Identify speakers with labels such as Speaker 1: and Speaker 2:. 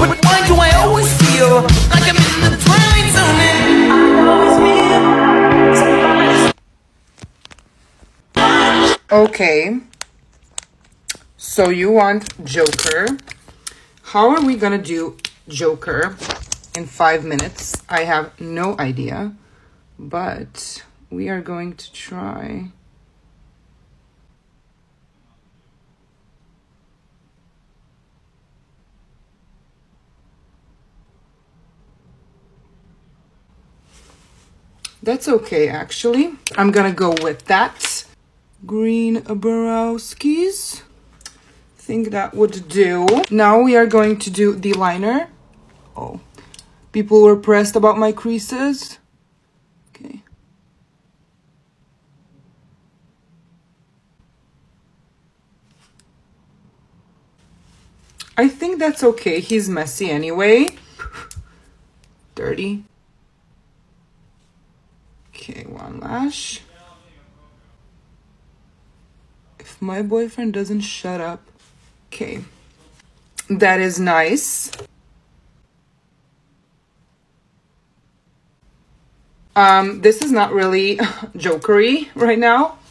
Speaker 1: But why do I always feel like I'm in the twilight zone? And I always feel.
Speaker 2: Okay. So you want Joker. How are we gonna do Joker in 5 minutes? I have no idea, but we are going to try. That's okay, actually. I'm gonna go with that. Green Borowskis. Think that would do. Now we are going to do the liner. Oh, people were pressed about my creases. Okay. I think that's okay. He's messy anyway. Dirty. Okay, one lash. If my boyfriend doesn't shut up. Okay. That is nice. This is not really jokery right now.